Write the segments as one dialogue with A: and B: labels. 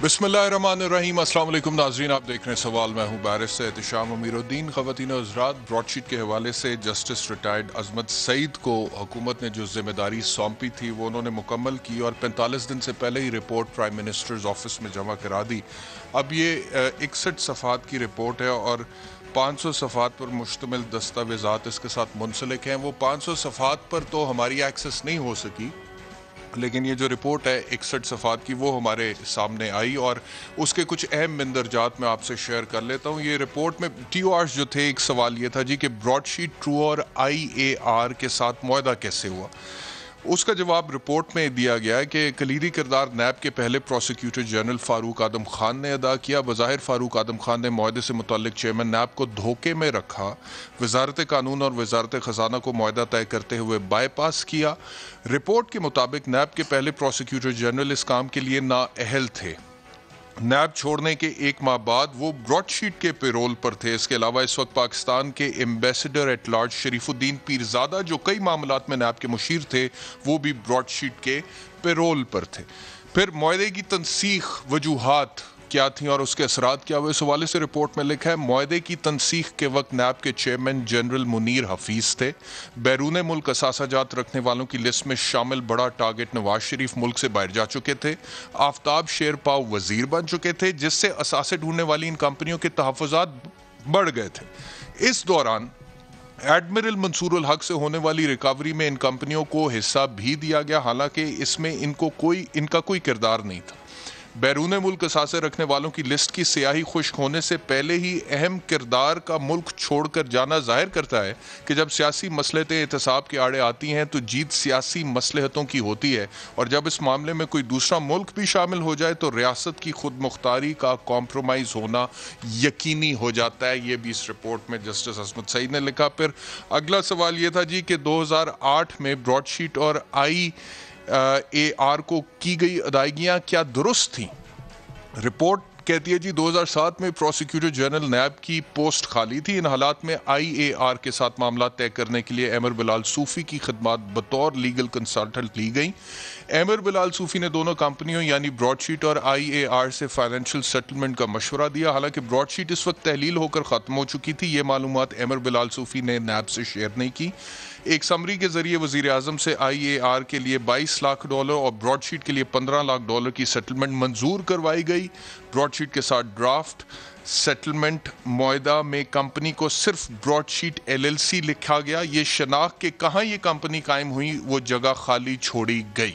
A: بسم اللہ الرحمن الرحیم۔ السلام علیکم ناظرین، آپ دیکھ رہے ہیں سوال، میں ہوں بیرسٹر احتشام امیر الدین۔ خواتین و حضرات، براڈ شیٹ کے حوالے سے جسٹس ریٹائرڈ عظمت سعید کو حکومت نے جو ذمہ داری سونپی تھی وہ انہوں نے مکمل کی اور 45 دن سے پہلے ہی رپورٹ پرائم منسٹرز آفس میں جمع کرا دی۔ اب یہ 61 صفحات کی رپورٹ ہے اور 500 صفحات پر مشتمل دستاویزات اس کے ساتھ منسلک ہیں۔ وہ 500 صفحات پر تو ہماری ایکسس نہیں ہو سکی، لیکن یہ جو رپورٹ ہے 61 صفحات کی وہ ہمارے سامنے آئی اور اس کے کچھ اہم مندرجات میں آپ سے شیئر کر لیتا ہوں۔ یہ رپورٹ میں ٹی او آرز جو تھے، ایک سوال یہ تھا جی کہ براڈ شیٹ ٹرو اور آئی اے آر کے ساتھ معاہدہ کیسے ہوا؟ اس کا جواب رپورٹ میں دیا گیا ہے کہ کلیدی کردار نیب کے پہلے پروسیکیوٹر جنرل فاروق اعظم خان نے ادا کیا۔ بظاہر فاروق اعظم خان نے معاہدے سے متعلق چیئرمین نیب کو دھوکے میں رکھا، وزارت قانون اور وزارت خزانہ کو معاہدہ طے کرتے ہوئے بائی پاس کیا۔ رپورٹ کے مطابق نیب کے پہلے پروسیکیوٹر جنرل اس کام کے لیے نااہل تھے۔ نیب چھوڑنے کے ایک ماہ بعد وہ براڈ شیٹ کے پیرول پر تھے۔ اس کے علاوہ اس وقت پاکستان کے ایمبیسڈر ایٹ لارج شریف الدین پیرزادہ جو کئی معاملات میں نیب کے مشیر تھے، وہ بھی براڈ شیٹ کے پیرول پر تھے۔ پھر معاہدے کی تنسیخ وجوہات کیا تھیں اور اس کے اثرات کیا ہوئے؟ اس حوالے سے رپورٹ میں لکھا ہے معاہدے کی تنسیخ کے وقت نیب کے چیئرمین جنرل منیر حفیظ تھے۔ بیرون ملک اثاثہ جات رکھنے والوں کی لسٹ میں شامل بڑا ٹارگٹ نواز شریف ملک سے باہر جا چکے تھے۔ آفتاب شیر پاؤ وزیر بن چکے تھے، جس سے اثاثے ڈھونڈنے والی ان کمپنیوں کے تحفظات بڑھ گئے تھے۔ اس دوران ایڈمرل منصور الحق سے ہونے والی ریکاوری میں ان کمپنیوں کو حصہ بھی دیا گیا، حالانکہ اس میں ان کا کوئی کردار نہیں تھا۔ بیرون ملک اثاثے رکھنے والوں کی لسٹ کی سیاہی خشک ہونے سے پہلے ہی اہم کردار کا ملک چھوڑ کر جانا ظاہر کرتا ہے کہ جب سیاسی مصلحتیں احتساب کے آڑے آتی ہیں تو جیت سیاسی مصلحتوں کی ہوتی ہے، اور جب اس معاملے میں کوئی دوسرا ملک بھی شامل ہو جائے تو ریاست کی خود مختاری کا کمپرومائز ہونا یقینی ہو جاتا ہے۔ یہ بھی اس رپورٹ میں جسٹس عصمت سعید نے لکھا۔ پھر اگلا سوال یہ تھا جی کہ 2008 میں براڈ شیٹ اور آئی اے آر کو کی گئی ادائیگیاں کیا درست تھیں؟ رپورٹ کہتی ہے جی 2007 میں پروسیکیوٹر جنرل نیب کی پوسٹ خالی تھی۔ ان حالات میں آئی اے آر کے ساتھ معاملات طے کرنے کے لیے احمد بلال صوفی کی خدمات بطور لیگل کنسلٹنٹ لی گئیں۔ احمد بلال صوفی نے دونوں کمپنیوں یعنی براڈ شیٹ اور آئی اے آر سے فائنینشیل سیٹلمنٹ کا مشورہ دیا۔ حالانکہ براڈ شیٹ اس وقت تحلیل ہو کر ختم ہو چکی تھی، یہ معلومات احمد بلال صوفی نے نیب سے شیئر نہیں کی۔ ایک سمری کے ذریعے وزیر اعظم سے آئی اے آر کے لیے $22 لاکھ اور براڈ شیٹ کے لیے $15 لاکھ کی سیٹلمنٹ منظور کروائی گئی۔ براڈ شیٹ کے ساتھ ڈرافٹ سیٹلمنٹ معاہدہ میں کمپنی کو صرف Broadsheet L L C لکھا گیا۔ یہ شناخت کہ کہاں یہ کمپنی قائم ہوئی وہ جگہ خالی چھوڑی گئی۔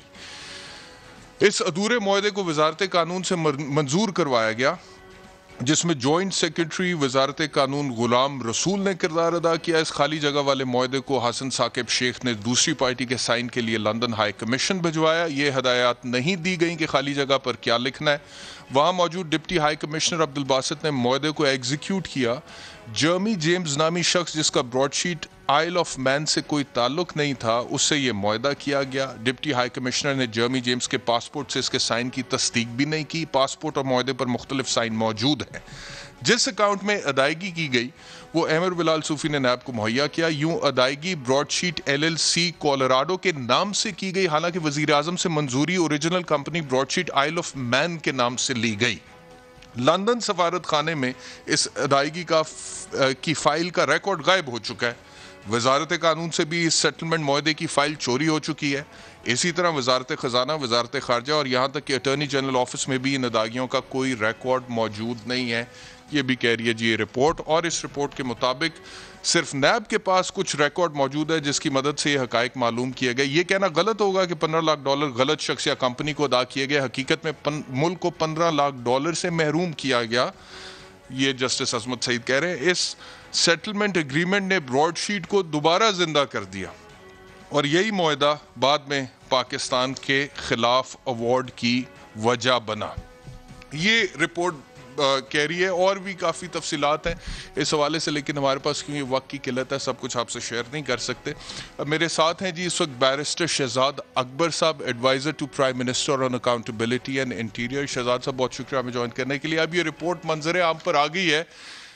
A: اس ادھورے معاہدے کو وزارت قانون سے منظور کروایا گیا، جس میں جوائنٹ سیکرٹری وزارت قانون غلام رسول نے کردار ادا کیا۔ اس خالی جگہ والے معاہدے کو حسن ثاقب شیخ نے دوسری پارٹی کے سائن کے لیے لندن ہائی کمیشن بھجوایا۔ یہ ہدایات نہیں دی گئیں کہ خالی جگہ پر کیا لکھنا ہے۔ وہاں موجود ڈپٹی ہائی کمشنر عبدالباسط نے معاہدے کو ایگزیکیوٹ کیا۔ جرمی جیمز نامی شخص جس کا Broadsheet Isle of Man سے کوئی تعلق نہیں تھا، اس سے یہ معاہدہ کیا گیا۔ ڈپٹی ہائی کمشنر نے جرمی جیمز کے پاسپورٹ سے اس کے سائن کی تصدیق بھی نہیں کی۔ پاسپورٹ اور معاہدے پر مختلف سائن موجود ہیں۔ جس اکاؤنٹ میں ادائیگی کی گئی وہ احمد بلال صوفی نے نیب کو مہیا کیا۔ یوں ادائیگی Broadsheet L L C Colorado کے نام سے کی گئی، حالانکہ وزیر اعظم سے منظوری original company Broadsheet Isle of Man کے نام سے لی گئی۔ لندن سفارت خانے میں اس ادائیگی کی فائل کا ریکارڈ غائب ہو چکا ہے۔ وزارت قانون سے بھی اس سیٹلمنٹ معاہدے کی فائل چوری ہو چکی ہے۔ اسی طرح وزارت خزانہ، وزارت خارجہ اور یہاں تک کہ اٹارنی جنرل آفس میں بھی ان ادائیگیوں کا کوئی ریکارڈ موجود نہیں ہے۔ یہ بھی کہہ رہی ہے جی یہ رپورٹ، اور اس رپورٹ کے مطابق صرف نیب کے پاس کچھ ریکارڈ موجود ہے جس کی مدد سے یہ حقائق معلوم کیے گئے۔ یہ کہنا غلط ہوگا کہ $15 لاکھ غلط شخص یا کمپنی کو ادا کیے گئے۔ حقیقت میں ملک کو $15 لاکھ سے محروم کیا گیا، یہ جسٹس عصمت سعید کہہ رہے ہیں۔ اس سیٹلمنٹ ایگریمنٹ نے براڈ شیٹ کو دوبارہ زندہ کر دیا اور یہی معاہدہ بعد میں پاکستان کے خلاف ایوارڈ کی وجہ بنا۔ یہ رپورٹ کہہ رہی ہے، اور بھی کافی تفصیلات ہیں اس حوالے سے، لیکن ہمارے پاس کیونکہ وقت کی قلت ہے سب کچھ آپ سے شیئر نہیں کر سکتے۔ میرے ساتھ ہیں جی اس وقت بیرسٹر شہزاد اکبر صاحب، adviser to prime minister on accountability and interior. Shahzad صاحب بہت شکریہ ہمیں جوائن کرنے کے لیے۔ اب یہ رپورٹ منظر عام پر آ گئی ہے،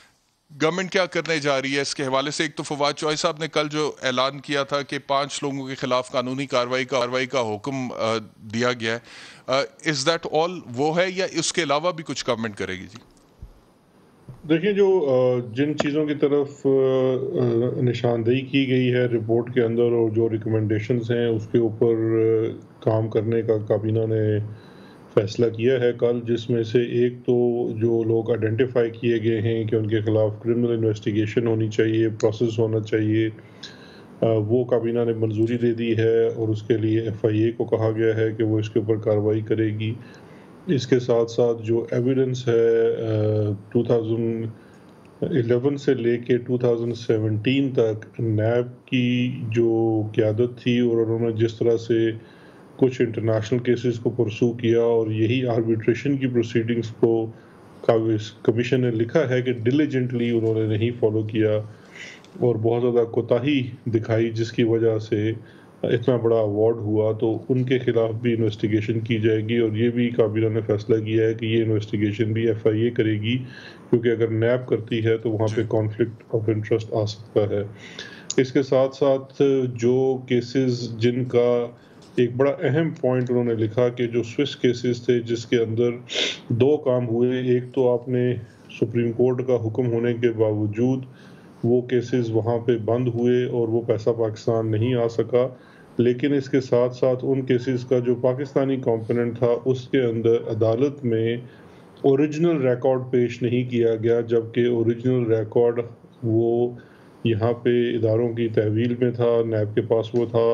A: گورنمنٹ کیا کرنے جا رہی ہے اس کے حوالے سے؟ ایک تو فواد چوہی صاحب نے کل جو اعلان کیا تھا کہ 5 لوگوں کے خلاف قانونی کارروائی کا حکم دیا گیا ہے، از دیٹ آل وہ ہے یا اس کے علاوہ بھی کچھ گورنمنٹ کرے گی؟ جی
B: دیکھیں، جو جن چیزوں کی طرف نشاندہی کی گئی ہے رپورٹ کے اندر اور جو ریکمنڈیشنز ہیں اس کے اوپر کام کرنے کا کابینہ نے فیصلہ کیا ہے کل، جس میں سے ایک تو جو لوگ آئیڈینٹیفائی کیے گئے ہیں کہ ان کے خلاف کرمنل انویسٹیگیشن ہونی چاہیے، پروسیس ہونا چاہیے، وہ کابینہ نے منظوری دے دی ہے، اور اس کے لیے FIA کو کہا گیا ہے کہ وہ اس کے اوپر کارروائی کرے گی۔ اس کے ساتھ ساتھ جو ایویڈنس ہے 2011 سے لے کے 2017 تک نیب کی جو قیادت تھی، اور انہوں نے جس طرح سے کچھ انٹرنیشنل کیسز کو پرسو کیا، اور یہی آربیٹریشن کی پروسیڈنگز کو کمیشن نے لکھا ہے کہ ڈیلیجنٹلی انہوں نے نہیں فالو کیا اور بہت زیادہ کوتاہی دکھائی، جس کی وجہ سے اتنا بڑا ایوارڈ ہوا، تو ان کے خلاف بھی انویسٹیگیشن کی جائے گی۔ اور یہ بھی کابینہ نے فیصلہ کیا ہے کہ یہ انویسٹیگیشن بھی FIA کرے گی، کیونکہ اگر نیب کرتی ہے تو وہاں پہ کانفلکٹ آف انٹرسٹ آ سکتا ہے۔ اس کے ساتھ ساتھ جو کیسز جن کا ایک بڑا اہم پوائنٹ انہوں نے لکھا کہ جو سوئس کیسز تھے، جس کے اندر 2 کام ہوئے، ایک تو آپ نے سپریم کورٹ کا حکم ہونے کے باوجود وہ کیسز وہاں پہ بند ہوئے اور وہ پیسہ پاکستان نہیں آ سکا، لیکن اس کے ساتھ ساتھ ان کیسز کا جو پاکستانی کمپوننٹ تھا اس کے اندر عدالت میں اوریجنل ریکارڈ پیش نہیں کیا گیا، جبکہ اوریجنل ریکارڈ وہ یہاں پہ اداروں کی تحویل میں تھا، نیب کے پاس وہ تھا۔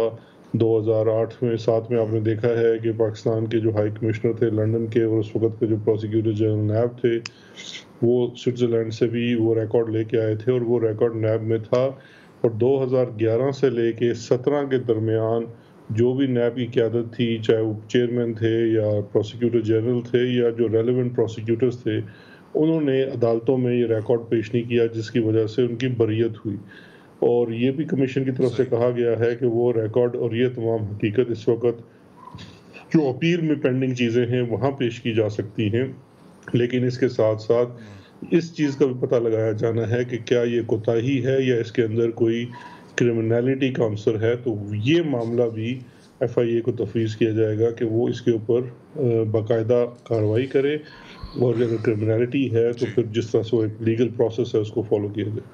B: 2008-7 میں آپ نے دیکھا ہے کہ پاکستان کے جو ہائی کمشنر تھے لنڈن کے، اور اس وقت کے جو پروسیکیوٹر جنرل نیب تھے، وہ سوئٹزرلینڈ سے بھی وہ ریکارڈ لے کے آئے تھے، اور وہ ریکارڈ نیب میں تھا۔ اور 2011 سے لے کے 17 کے درمیان جو بھی نیب کی قیادت تھی، چاہے وہ چیئرمین تھے یا پروسیکیوٹر جنرل تھے یا جو ریلیونٹ پروسیکیوٹرز تھے، انہوں نے عدالتوں میں یہ ریکارڈ پیش نہیں کیا، جس کی وجہ سے ان کی بریت ہوئی۔ اور یہ بھی کمیشن کی طرف سے کہا گیا ہے کہ وہ ریکارڈ اور یہ تمام حقیقت اس وقت جو اپیل میں پینڈنگ چیزیں ہیں وہاں پیش کی جا سکتی ہیں، لیکن اس کے ساتھ ساتھ اس چیز کا بھی پتہ لگایا جانا ہے کہ کیا یہ کوتاہی ہے یا اس کے اندر کوئی کرمنالٹی کا عنصر ہے۔ تو یہ معاملہ بھی FIA کو تفویض کیا جائے گا کہ وہ اس کے اوپر باقاعدہ کارروائی کرے، اور اگر کرمنالٹی ہے تو پھر جس طرح سے وہ ایک لیگل پروسیس ہے اس کو فالو کیا جائے۔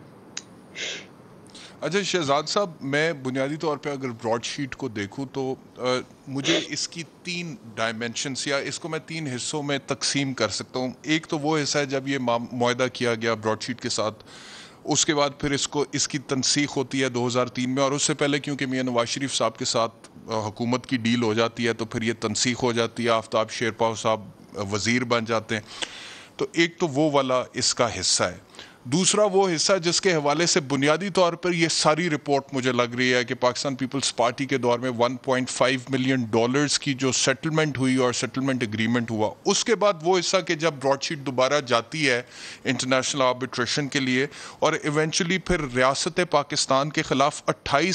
A: اچھا شہزاد صاحب، میں بنیادی طور پہ اگر براڈ شیٹ کو دیکھوں تو مجھے اس کی 3 ڈائمنشنز، یا اس کو میں 3 حصوں میں تقسیم کر سکتا ہوں۔ ایک تو وہ حصہ ہے جب یہ معاہدہ کیا گیا براڈ شیٹ کے ساتھ، اس کے بعد پھر اس کی تنسیخ ہوتی ہے 2003 میں، اور اس سے پہلے کیونکہ میاں نواز شریف صاحب کے ساتھ حکومت کی ڈیل ہو جاتی ہے تو پھر یہ تنسیخ ہو جاتی ہے، آفتاب شیرپاؤ صاحب وزیر بن جاتے ہیں۔ تو ایک تو وہ والا اس کا حصہ ہے۔ دوسرا وہ حصہ جس کے حوالے سے بنیادی طور پر یہ ساری رپورٹ مجھے لگ رہی ہے کہ پاکستان پیپلز پارٹی کے دور میں 1.5 ملین ڈالرز کی جو سیٹلمنٹ ہوئی اور سیٹلمنٹ اگریمنٹ ہوا، اس کے بعد وہ حصہ کہ جب براڈ شیٹ دوبارہ جاتی ہے انٹرنیشنل آربیٹریشن کے لیے، اور ایونچولی پھر ریاست پاکستان کے خلاف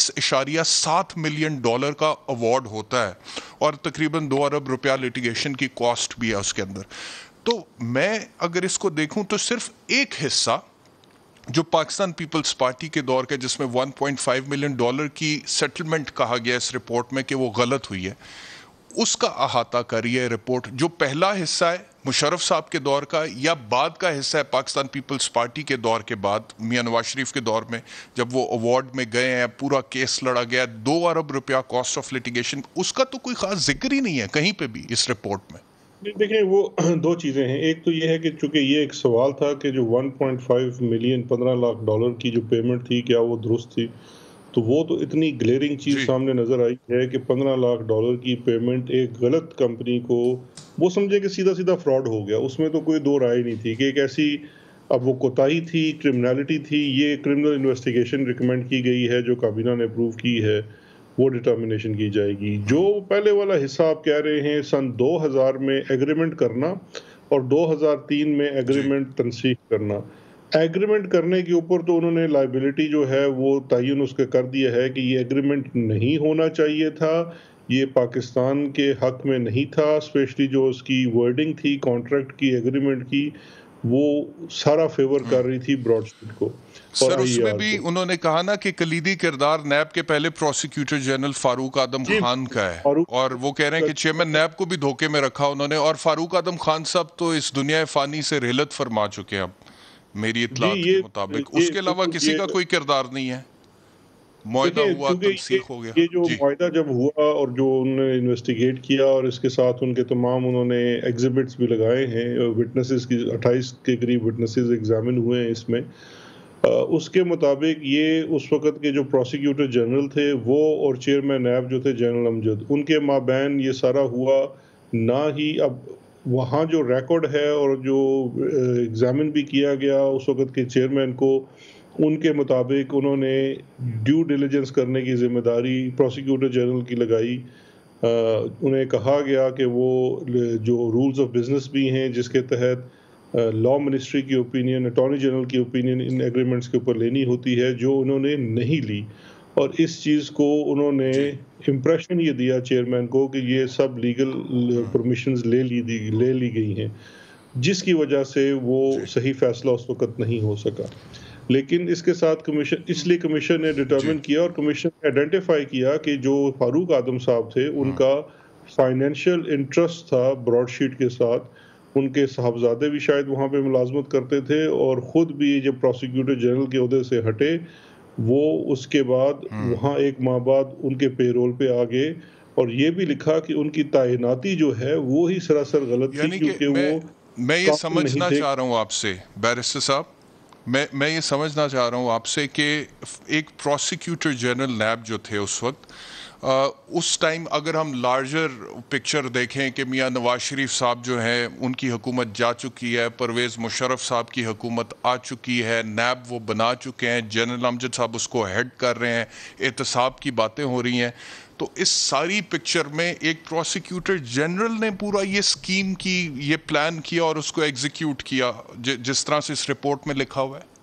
A: 28.7 ملین ڈالر کا ایوارڈ ہوتا ہے، اور تقریباً 2 ارب روپیہ لیٹیگیشن کی کاسٹ بھی ہے اس کے اندر۔ تو میں اگر اس کو دیکھوں تو صرف ایک حصہ جو پاکستان پیپلز پارٹی کے دور کے، جس میں 1.5 ملین ڈالر کی سیٹلمنٹ کہا گیا اس رپورٹ میں کہ وہ غلط ہوئی ہے، اس کا احاطہ کری ہے رپورٹ۔ جو پہلا حصہ ہے مشرف صاحب کے دور کا، یا بعد کا حصہ ہے پاکستان پیپلز پارٹی کے دور کے بعد میاں نواز شریف کے دور میں، جب وہ ایوارڈ میں گئے ہیں، پورا کیس لڑا گیا، 2 ارب روپیہ کاسٹ آف لیٹیگیشن، اس کا تو کوئی خاص ذکر ہی نہیں ہے کہیں پہ بھی اس رپورٹ میں۔
B: دیکھیں، وہ 2 چیزیں ہیں۔ ایک تو یہ ہے کہ چونکہ یہ ایک سوال تھا کہ جو 1.5 ملین 15 لاکھ ڈالر کی جو پیمنٹ تھی کیا وہ درست تھی، تو وہ تو اتنی گلیئرنگ چیز سامنے نظر آئی ہے کہ 15 لاکھ ڈالر کی پیمنٹ ایک غلط کمپنی کو وہ سمجھے کہ سیدھا سیدھا فراڈ ہو گیا، اس میں تو کوئی 2 رائے نہیں تھی کہ ایک ایسی اب وہ کوتاہی تھی، کرمنالٹی تھی۔ یہ کرمنل انویسٹیگیشن ریکمینڈ کی گئی ہے جو کابینہ نے اپروو کی ہے، وہ ڈٹرمنیشن کی جائے گی۔ جو پہلے والا حصہ آپ کہہ رہے ہیں سن 2000 میں ایگریمنٹ کرنا اور 2003 میں ایگریمنٹ تنسیخ کرنا، ایگریمنٹ کرنے کے اوپر تو انہوں نے لائبلٹی جو ہے وہ تعین اس کا کر دیا ہے کہ یہ ایگریمنٹ نہیں ہونا چاہیے تھا، یہ پاکستان کے حق میں نہیں تھا، اسپیشلی جو اس کی ورڈنگ تھی کانٹریکٹ کی، ایگریمنٹ کی، وہ سارا فیور کر رہی تھی براڈ شیٹ کو.
A: سر اس میں بھی انہوں نے کہا نا کہ کلیدی کردار نیب کے پہلے پروسیکیوٹر جنرل فاروق آدم خان کا ہے، اور وہ کہہ رہے ہیں کہ چیئرمین نیب کو بھی دھوکے میں رکھا انہوں نے، اور فاروق آدم خان صاحب تو اس دنیا فانی سے رحلت فرما چکے ہیں اب میری اطلاعات کے مطابق. اس کے علاوہ کسی کا کوئی کردار نہیں ہے. معاہدہ ہوا، تنسیخ ہو گیا.
B: یہ جو معاہدہ جب ہوا اور جو انہوں نے انویسٹیگیٹ کیا اور اس کے ساتھ ان کے تمام انہوں نے ایگزیبٹس بھی لگائے ہیں، وٹنسز کی 28 کے قریب وٹنسز ایگزامن ہوئے ہیں اس میں. اس کے مطابق یہ اس وقت کے جو پروسیکیوٹر جنرل تھے وہ اور چیئرمین نیب جو تھے جنرل امجد، ان کے مابین یہ سارا ہوا. نہ ہی اب وہاں جو ریکارڈ ہے اور جو ایگزامن بھی کیا گیا اس وقت کے چیئرمین کو، ان کے مطابق انہوں نے ڈیو ڈیلیجنس کرنے کی ذمہ داری پروسیکیوٹر جنرل کی لگائی. انہیں کہا گیا کہ وہ جو رولز آف بزنس بھی ہیں جس کے تحت لا منسٹری کی اوپینین، اٹارنی جنرل کی اوپینین ان ایگریمنٹس کے اوپر لینی ہوتی ہے، جو انہوں نے نہیں لی. اور اس چیز کو انہوں نے امپریشن یہ دیا چیئرمین کو کہ یہ سب لیگل پرمیشنز لے لی گئی ہیں، جس کی وجہ سے وہ صحیح فیصلہ اس وقت نہیں ہو سکا. لیکن اس کے ساتھ کمیشن، اس لیے کمیشن نے ڈٹرمن کیا اور کمیشن نے آئیڈینٹیفائی کیا کہ جو فاروق آدم صاحب تھے ان کا فائنینشیل انٹرسٹ تھا براڈ شیٹ کے ساتھ. ان کے صاحبزادے بھی شاید وہاں پہ ملازمت کرتے تھے، اور خود بھی جب پروسیکیوٹر جنرل کے عہدے سے ہٹے وہ اس کے بعد وہاں 1 ماہ بعد ان کے پے رول پہ آ گئے. اور یہ بھی لکھا کہ ان کی تعیناتی جو ہے وہ ہی سراسر غلط تھی، کیونکہ وہ
A: میں یہ سمجھنا چاہ رہا ہوں آپ سے بیرسٹر صاحب، میں یہ سمجھنا چاہ رہا ہوں آپ سے کہ ایک پروسیکیوٹر جنرل نیب جو تھے اس وقت، اس ٹائم اگر ہم لارجر پکچر دیکھیں کہ میاں نواز شریف صاحب جو ہیں ان کی حکومت جا چکی ہے، پرویز مشرف صاحب کی حکومت آ چکی ہے، نیب وہ بنا چکے ہیں، جنرل امجد صاحب اس کو ہیڈ کر رہے ہیں، احتساب کی باتیں ہو رہی ہیں. تو اس ساری پکچر میں ایک پروسیکیوٹر جنرل نے پورا یہ اسکیم کی، یہ پلان کیا اور اس کو ایگزیکیوٹ کیا جس طرح سے اس رپورٹ میں لکھا ہوا ہے.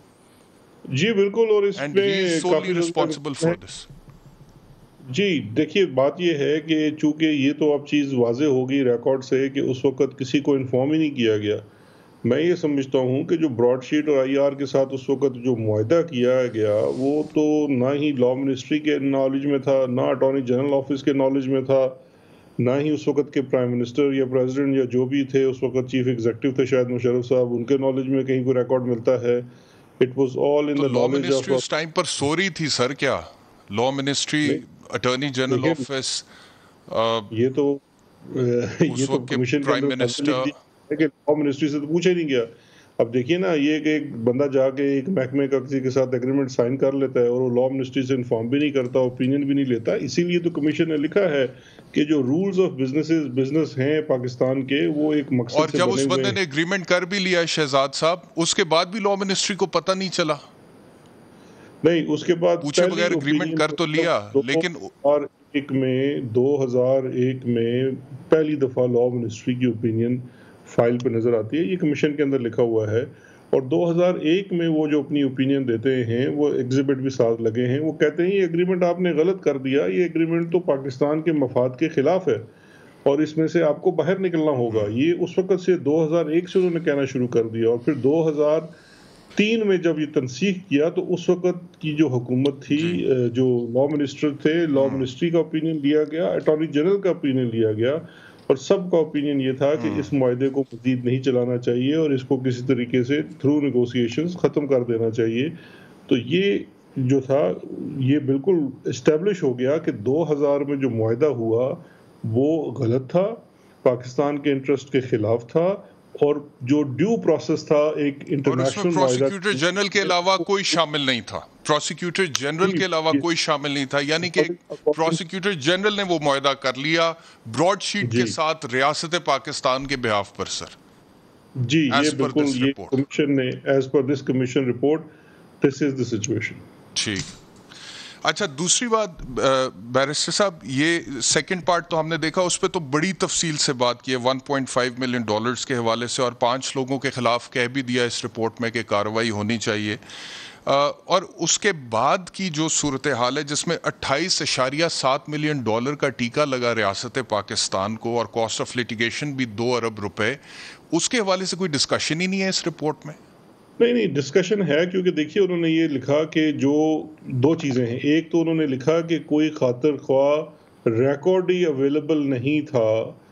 B: جی بالکل. اور اس میں
A: کافی ریسپانسبل فار دس.
B: جی دیکھیے بات یہ ہے کہ چونکہ یہ تو اب چیز واضح ہوگی ریکارڈ سے کہ اس وقت کسی کو انفارم ہی نہیں کیا گیا. میں یہ سمجھتا ہوں کہ جو براڈ شیٹ اور آئی آر کے ساتھ اس وقت جو معاہدہ کیا گیا وہ تو نہ ہی لا منسٹری کے نالج میں تھا، نہ اٹارنی جنرل آفس کے نالج میں تھا، نہ ہی اس وقت کے پرائم منسٹر یا پریزیڈنٹ یا جو بھی تھے اس وقت چیف ایگزیکٹو تھے شاید مشرف صاحب، ان کے نالج میں کہیں کوئی ریکارڈ ملتا ہے. It was all in the knowledge of.
A: اس ٹائم پر سو رہی تھی سر، کیا law ministry, attorney general office,
B: یہ تو کمیشن پرائم منسٹر کہ لا منسٹری سے تو پوچھا ہی نہیں گیا. اب دیکھیے نا، یہ کہ ایک بندہ جا کے ایک محکمے کا کسی کے ساتھ ایگریمنٹ سائن کر لیتا ہے اور وہ لا منسٹری سے انفارم بھی نہیں کرتا، اوپینین بھی نہیں لیتا. اسی لیے تو کمیشن نے لکھا ہے کہ جو رولز آف بزنس ہیں پاکستان کے وہ ایک مقصد سے بنے ہوئے ہیں.
A: اور جب اس بندے نے ایگریمنٹ کر بھی لیا شہزاد صاحب، اس کے بعد بھی لا منسٹری کو پتہ نہیں چلا.
B: نہیں، اس کے بعد
A: پوچھے بغیر ایگریمنٹ کر تو لیا، لیکن
B: 2001 میں پہلی دفعہ لا منسٹری کی اوپینین فائل پہ نظر آتی ہے. یہ کمیشن کے اندر لکھا ہوا ہے. اور 2001 میں وہ جو اپنی اوپینین دیتے ہیں وہ ایگزیبٹ بھی ساتھ لگے ہیں. وہ کہتے ہیں یہ ایگریمنٹ آپ نے غلط کر دیا، یہ ایگریمنٹ تو پاکستان کے مفاد کے خلاف ہے اور اس میں سے آپ کو باہر نکلنا ہوگا. یہ اس وقت سے 2001 سے انہوں نے کہنا شروع کر دیا. اور پھر 2003 میں جب یہ تنسیخ کیا تو اس وقت کی جو حکومت تھی، جو لا منسٹر تھے، لا منسٹری کا اوپینین لیا گیا، اٹارنی جنرل کا اوپینین لیا گیا، اور سب کا اوپینین یہ تھا کہ اس معاہدے کو مزید نہیں چلانا چاہیے اور اس کو کسی طریقے سے تھرو نیگوسیشنز ختم کر دینا چاہیے. تو یہ جو تھا یہ بالکل اسٹیبلش ہو گیا کہ 2000 میں جو معاہدہ ہوا وہ غلط تھا، پاکستان کے انٹرسٹ کے خلاف تھا، اور جو ڈیو پروسیس تھا ایک انٹرنیشنل معاہدہ.
A: پروسیکیوٹر جنرل کے علاوہ کوئی شامل نہیں تھا، پروسیکیوٹر جنرل کے علاوہ کوئی شامل نہیں تھا. یعنی کہ پروسیکیوٹر جنرل نے وہ معاہدہ کر لیا براڈ شیٹ کے ساتھ ریاست پاکستان کے بہاف پر. سر
B: جی یہ بالکل، یہ کمیشن نے as per this commission report this is the situation.
A: ٹھیک. اچھا دوسری بات بیرسٹر صاحب، یہ سیکنڈ پارٹ تو ہم نے دیکھا، اس پہ تو بڑی تفصیل سے بات کی ہے $1.5 ملین کے حوالے سے، اور 5 لوگوں کے خلاف کہہ بھی دیا اس رپورٹ میں کہ کارروائی ہونی چاہیے. اور اس کے بعد کی جو صورتحال ہے جس میں $28.7 ملین کا ٹیکہ لگا ریاست پاکستان کو، اور کاسٹ آف لیٹیگیشن بھی 2 ارب روپے، اس کے حوالے سے کوئی ڈسکشن ہی نہیں ہے اس رپورٹ میں؟
B: نہیں ڈسکشن ہے، کیونکہ دیکھیے انہوں نے یہ لکھا کہ جو دو چیزیں ہیں. ایک تو انہوں نے لکھا کہ کوئی خاطر خواہ ریکارڈ ہی اویلیبل نہیں تھا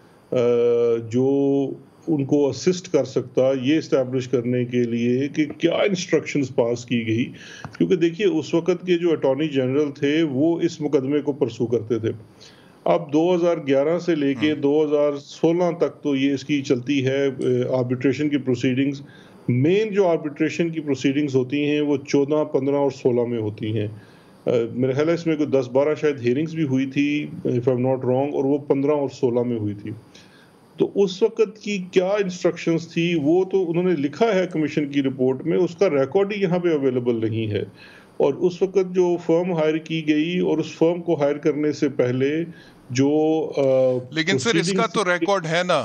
B: جو ان کو اسسٹ کر سکتا یہ اسٹیبلش کرنے کے لیے کہ کیا انسٹرکشنز پاس کی گئی. کیونکہ دیکھیے اس وقت کے جو اٹارنی جنرل تھے وہ اس مقدمے کو پرسو کرتے تھے. اب 2011 سے لے کے 2016 تک تو یہ اس کی چلتی ہے آربیٹریشن کی پروسیڈنگز. مین جو آربیٹریشن کی پروسیڈنگز ہوتی ہیں وہ 14, 15 اور 16 میں ہوتی ہیں. میرے خیال ہے اس میں کوئی 10-12 شاید ہیئرنگز بھی ہوئی تھی if I'm not wrong، اور وہ 15 اور 16 میں ہوئی تھی. تو اس وقت کی کیا انسٹرکشنز تھی وہ تو انہوں نے لکھا ہے کمیشن کی رپورٹ میں، اس کا ریکارڈ ہی یہاں پہ اویلیبل نہیں ہے. اور اس وقت جو فرم ہائر کی گئی اور اس فرم کو ہائر کرنے سے پہلے جو
A: لیکن سر اس کا تو ریکارڈ ہے نا،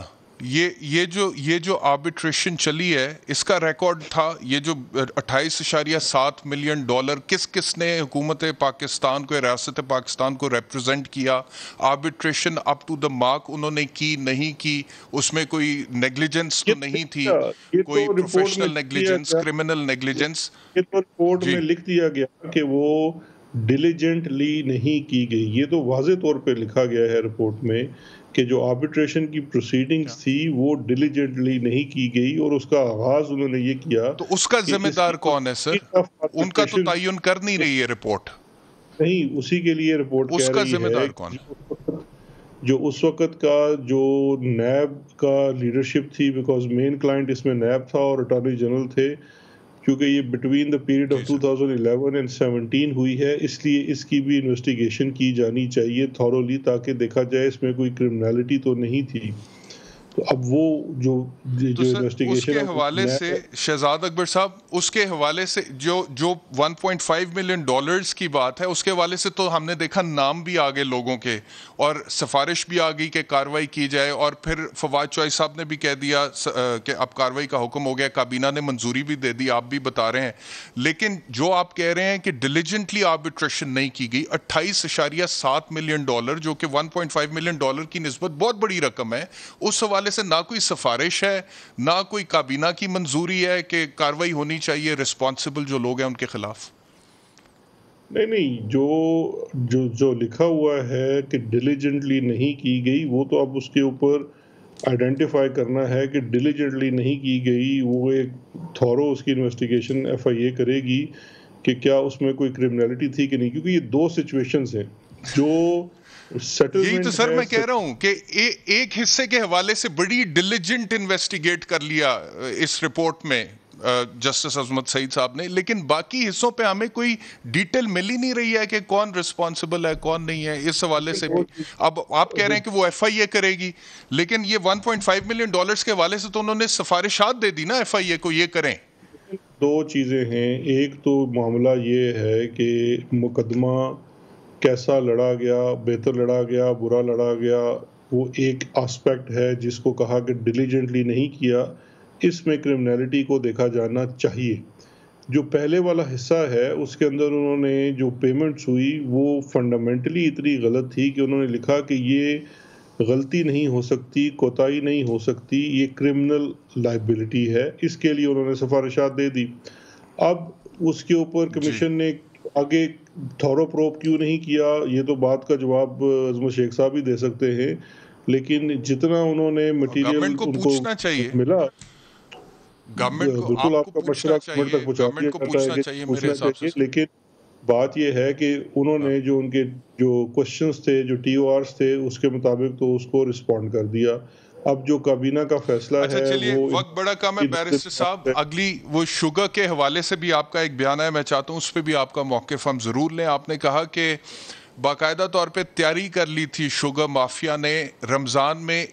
A: یہ جو آربیٹریشن چلی ہے اس کا ریکارڈ تھا. یہ جو $28.7 ملین کس نے حکومت پاکستان کو، ریاست پاکستان کو ریپرزینٹ کیا؟ Arbitration up to the mark انہوں نے کی نہیں کی؟ اس میں کوئی نیگلیجنس تو نہیں تھی، کوئی پروفیشنل نیگلیجنس، کرمنل نیگلیجنس؟
B: یہ تو رپورٹ میں لکھ دیا گیا کہ وہ ڈیلیجنٹلی نہیں کی گئی. یہ تو واضح طور پہ لکھا گیا ہے رپورٹ میں کہ جو آربیٹریشن کی پروسیڈنگز تھی وہ ڈیلیجنٹلی نہیں کی گئی، اور اس کا آغاز انہوں نے یہ کیا.
A: تو اس کا ذمہ دار کون ہے سر؟ ان کا تو تعین کر نہیں رہی ہے رپورٹ.
B: نہیں، اسی کے لیے رپورٹ
A: اس
B: کہہ
A: کا
B: رہی
A: ذمہ دار
B: ہے
A: کون ہے؟
B: جو اس وقت کا جو نیب کا لیڈرشپ تھی، بیکاز مین کلائنٹ اس میں نیب تھا اور اٹارنی جنرل تھے. کیونکہ یہ between the period of 2011 and 17 ہوئی ہے، اس لیے اس کی بھی انویسٹیگیشن کی جانی چاہیے تھورولی، تاکہ دیکھا جائے اس میں کوئی کرمنالٹی تو نہیں تھی. تو اب وہ جو انویسٹیگیشن
A: اس کے حوالے سے شہزاد اکبر صاحب، اس کے حوالے سے جو $1.5 ملین کی بات ہے، اس کے حوالے سے تو ہم نے دیکھا نام بھی آگے لوگوں کے، اور سفارش بھی آ گئی کہ کاروائی کی جائے. اور پھر فواد چوہائی صاحب نے بھی کہہ دیا کہ اب کاروائی کا حکم ہو گیا، کابینہ نے منظوری بھی دے دی، آپ بھی بتا رہے ہیں. لیکن جو آپ کہہ رہے ہیں کہ ڈیلیجنٹلی آربیٹریشن نہیں کی گئی، $28.7 ملین جو کہ $1.5 ملین کی نسبت بہت بڑی رقم ہے، اس حوالے سے نہ کوئی سفارش ہے، نہ کوئی کابینہ کی منظوری ہے کہ کاروائی ہونی چاہیے ریسپانسبل جو لوگ ہیں ان کے خلاف.
B: نہیں جو لکھا ہوا ہے کہ ڈیلیجنٹلی نہیں کی گئی، وہ تو اب اس کے اوپر آئیڈینٹیفائی کرنا ہے کہ ڈیلیجنٹلی نہیں کی گئی. وہ ایک تھورو اس کی انویسٹیگیشن FIA کرے گی کہ کیا اس میں کوئی کرمنالٹی تھی کہ نہیں. کیونکہ یہ دو سچویشنز ہیں جو
A: یہی تو سر میں کہہ رہا ہوں کہ ایک حصے کے حوالے سے بڑی ڈیلیجنٹ انویسٹیگیٹ کر لیا اس رپورٹ میں جسٹس عظمت سعید صاحب نے، لیکن باقی حصوں پہ ہمیں کوئی ڈیٹیل مل ہی نہیں رہی ہے کہ کون رسپانسبل ہے کون نہیں ہے. اس حوالے سے بھی اب آپ کہہ رہے ہیں کہ وہ FIA کرے گی، لیکن یہ $1.5 ملین کے حوالے سے تو انہوں نے سفارشات دے دی نا FIA کو یہ کریں.
B: دو چیزیں ہیں. ایک تو معاملہ یہ ہے کہ مقدمہ کیسا لڑا گیا، بہتر لڑا گیا، برا لڑا گیا، وہ ایک آسپیکٹ ہے جس کو کہا کہ ڈیلیجنٹلی نہیں کیا. اس میں کرمنالٹی کو دیکھا جانا چاہیے. جو پہلے والا حصہ ہے اس کے اندر انہوں نے جو پیمنٹس ہوئی وہ فنڈامنٹلی اتنی غلط تھی کہ انہوں نے لکھا کہ یہ غلطی نہیں ہو سکتی، کوتاہی نہیں ہو سکتی، یہ کرمنل لائبلٹی ہے. اس کے لیے انہوں نے سفارشات دے دی. اب اس کے اوپر کمیشن نے آگے تھورو پروب کیوں نہیں کیا، یہ تو بات کا جواب عظمت شیخ صاحب ہی دے سکتے ہیں. لیکن جتنا انہوں نے مٹیریل ان کو ملا، بالکل آپ کا مشورہ گورنمنٹ تک پہنچا دیا جاتا ہے. لیکن بات یہ ہے کہ انہوں نے جو ان کے جو کوشچنز تھے، جو TORs تھے، اس کے مطابق تو اس کو رسپونڈ کر دیا. اب جو کابینہ کا فیصلہ ہے
A: وہ وقت بڑا کم ہے. بیرسٹر صاحب اگلی وہ شوگر کے حوالے سے بھی آپ کا ایک بیان ہے، میں چاہتا ہوں اس پہ بھی آپ کا موقف ہم ضرور لیں. آپ نے کہا کہ باقاعدہ طور پہ تیاری کر لی تھی شوگر مافیا نے رمضان میں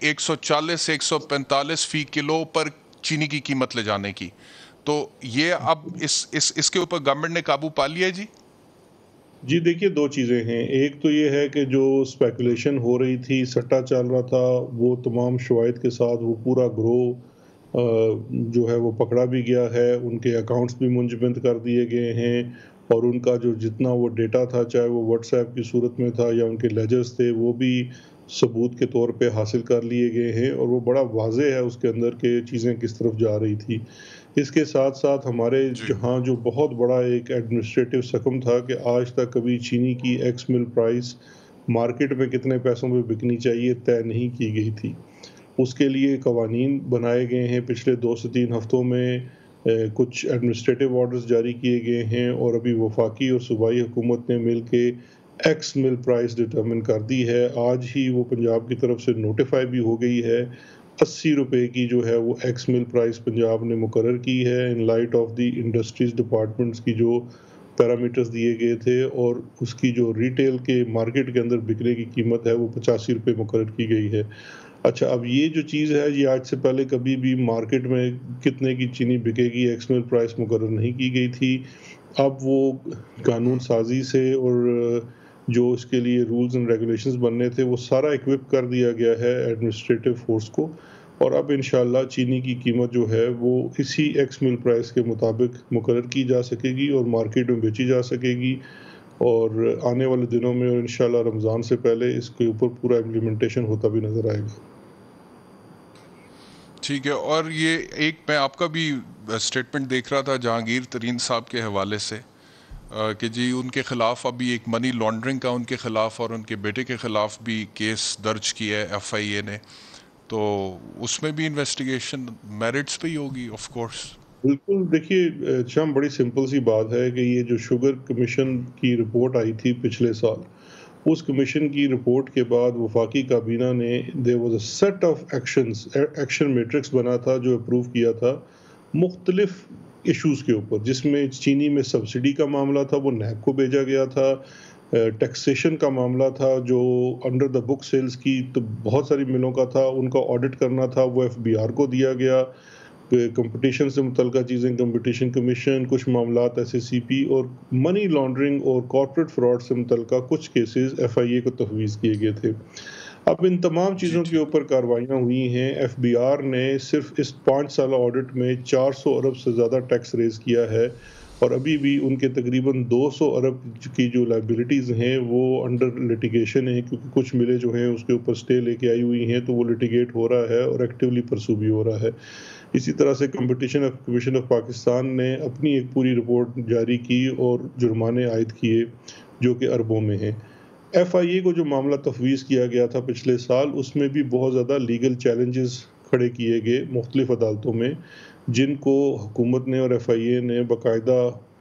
A: 140-145 فی کلو پر چینی کی قیمت لے جانے کی. تو یہ اب اس کے اوپر گورنمنٹ نے قابو پا لیا ہے
B: جی دیکھیے دو چیزیں ہیں. ایک تو یہ ہے کہ جو اسپیکولیشن ہو رہی تھی، سٹا چل رہا تھا، وہ تمام شواہد کے ساتھ وہ پورا گروہ جو ہے وہ پکڑا بھی گیا ہے. ان کے اکاؤنٹس بھی منجمد کر دیے گئے ہیں، اور ان کا جو جتنا وہ ڈیٹا تھا، چاہے وہ واٹس ایپ کی صورت میں تھا یا ان کے لیجرز تھے، وہ بھی ثبوت کے طور پہ حاصل کر لیے گئے ہیں، اور وہ بڑا واضح ہے اس کے اندر کہ چیزیں کس طرف جا رہی تھی۔ اس کے ساتھ ساتھ ہمارے
A: جی
B: جہاں جو بہت بڑا ایک ایڈمنسٹریٹو سکم تھا کہ آج تک کبھی چینی کی ایکس مل پرائس مارکیٹ میں کتنے پیسوں پہ بکنی چاہیے طے نہیں کی گئی تھی۔ اس کے لیے قوانین بنائے گئے ہیں، پچھلے 2 سے 3 ہفتوں میں کچھ ایڈمنسٹریٹو آرڈرز جاری کیے گئے ہیں، اور ابھی وفاقی اور صوبائی حکومت نے مل کے ایکس مل پرائس ڈٹرمن کر دی ہے۔ آج ہی وہ پنجاب کی طرف سے نوٹیفائی بھی ہو گئی ہے۔ 80 روپے کی جو ہے وہ ایکس مل پرائس پنجاب نے مقرر کی ہے in light of the industries departments کی جو پیرامیٹرز دیے گئے تھے، اور اس کی جو ریٹیل کے مارکیٹ کے اندر بکنے کی قیمت ہے وہ 85 روپے مقرر کی گئی ہے۔ اچھا، اب یہ جو چیز ہے یہ آج سے پہلے کبھی بھی مارکیٹ میں کتنے کی چینی بکے گی ایکس مل پرائس مقرر نہیں کی گئی تھی۔ اب وہ قانون سازی سے اور جو اس کے لیے رولز اینڈ ریگولیشنز بننے تھے وہ سارا ایکوپ کر دیا گیا ہے ایڈمنسٹریٹو فورس کو، اور اب انشاءاللہ چینی کی قیمت جو ہے وہ اسی ایکس مل پرائس کے مطابق مقرر کی جا سکے گی اور مارکیٹ میں بیچی جا سکے گی، اور آنے والے دنوں میں اور انشاءاللہ رمضان سے پہلے اس کے اوپر پورا امپلیمنٹیشن ہوتا بھی نظر آئے گا۔
A: ٹھیک ہے، اور یہ ایک میں آپ کا بھی اسٹیٹمنٹ دیکھ رہا تھا جہانگیر ترین صاحب کے حوالے سے کہ جی ان کے خلاف ابھی ایک منی لانڈرنگ کا ان کے خلاف اور ان کے بیٹے کے خلاف بھی کیس درج کیا ہے ایف آئی اے نے، تو اس میں بھی انویسٹیگیشن میرٹس پہ ہی ہوگی آف کورس۔
B: بالکل، دیکھیے شام، بڑی سمپل سی بات ہے کہ یہ جو شوگر کمیشن کی رپورٹ آئی تھی پچھلے سال، اس کمیشن کی رپورٹ کے بعد وفاقی کابینہ نے there was a set of action matrix بنا تھا جو اپروو کیا تھا مختلف ایشوز کے اوپر، جس میں چینی میں سبسڈی کا معاملہ تھا وہ نیب کو بھیجا گیا تھا، ٹیکسیشن کا معاملہ تھا جو انڈر دا بک سیلز کی تو بہت ساری ملوں کا تھا، ان کا آڈٹ کرنا تھا، وہ ایف بی آر کو دیا گیا، کمپٹیشن سے متعلقہ چیزیں کمپٹیشن کمیشن، کچھ معاملات ایس ایس سی پی، اور منی لانڈرنگ اور کارپوریٹ فراڈ سے متعلقہ کچھ کیسز ایف آئی اے کو تفویض کیے گئے تھے۔ اب ان تمام چیزوں کے اوپر کارروائیاں ہوئی ہیں۔ ایف بی آر نے صرف اس 5 سالہ آڈٹ میں 400 ارب سے زیادہ ٹیکس ریز کیا ہے، اور ابھی بھی ان کے تقریباً 200 ارب کی جو لائبلٹیز ہیں وہ انڈر لٹیگیشن ہیں، کیونکہ کچھ ملیں جو ہیں اس کے اوپر سٹے لے کے آئی ہوئی ہیں، تو وہ لٹیگیٹ ہو رہا ہے اور ایکٹیولی پرسو بھی ہو رہا ہے۔ اسی طرح سے کمپٹیشن کمیشن آف پاکستان نے اپنی ایک پوری رپورٹ جاری کی اور جرمانے عائد کیے جو کہ اربوں میں ہیں۔ ایف آئی اے کو جو معاملہ تفویض کیا گیا تھا پچھلے سال، اس میں بھی بہت زیادہ لیگل چیلنجز کھڑے کیے گئے مختلف عدالتوں میں، جن کو حکومت نے اور ایف آئی اے نے باقاعدہ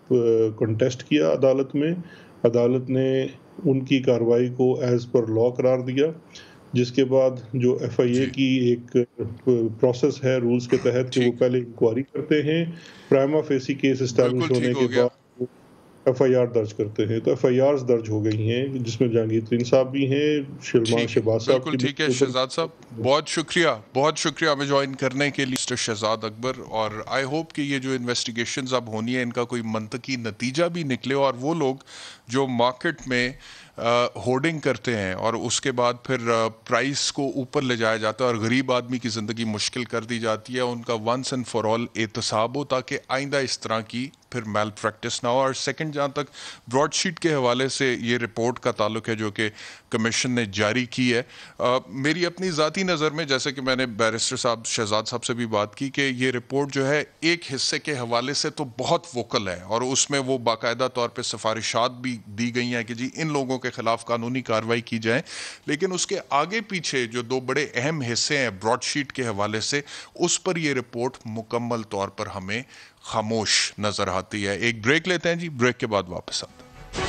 B: کنٹیسٹ کیا عدالت میں۔ عدالت نے ان کی کارروائی کو ایز پر لا قرار دیا، جس کے بعد جو ایف آئی اے کی ایک پروسیس ہے رولز کے تحت کہ وہ پہلے انکوائری کرتے ہیں، پرائما فیسی کیس اسٹیبلش ہونے کے بعد ایف آئی آر درج کرتے ہیں۔ تو ایف آئی آرز درج ہو گئی ہیں، جس میں جہانگیر ترین صاحب بھی ہیں، شلمان شہباز صاحب
A: بالکل ٹھیک ہے۔ شہزاد صاحب بہت شکریہ ہمیں جوائن کرنے کے لیے، مسٹر شہزاد اکبر، اور آئی ہوپ کہ یہ جو انویسٹیگیشنز اب ہونی ہے ان کا کوئی منطقی نتیجہ بھی نکلے، اور وہ لوگ جو مارکیٹ میں ہورڈنگ کرتے ہیں اور اس کے بعد پھر پرائس کو اوپر لے جایا جاتا ہے اور غریب آدمی کی زندگی مشکل کر دی جاتی ہے، ان کا ونس اینڈ فار آل احتساب ہو تاکہ آئندہ اس طرح کی پھر میل پریکٹس نہ ہو۔ اور سیکنڈ، جہاں تک براڈ شیٹ کے حوالے سے یہ رپورٹ کا تعلق ہے جو کہ کمیشن نے جاری کی ہے، میری اپنی ذاتی نظر میں، جیسے کہ میں نے بیرسٹر صاحب شہزاد صاحب سے بھی بات کی، کہ یہ رپورٹ جو ہے ایک حصے کے حوالے سے تو بہت ووکل ہے، اور اس میں وہ باقاعدہ طور پہ سفارشات بھی دی گئی ہیں کہ جی ان لوگوں کے خلاف قانونی کارروائی کی جائے، لیکن اس کے آگے پیچھے جو 2 بڑے اہم حصے ہیں براڈ شیٹ کے حوالے سے، اس پر یہ رپورٹ مکمل طور پر ہمیں خاموش نظر آتی ہے۔ ایک بریک لیتے ہیں جی، بریک کے بعد واپس آتے ہیں۔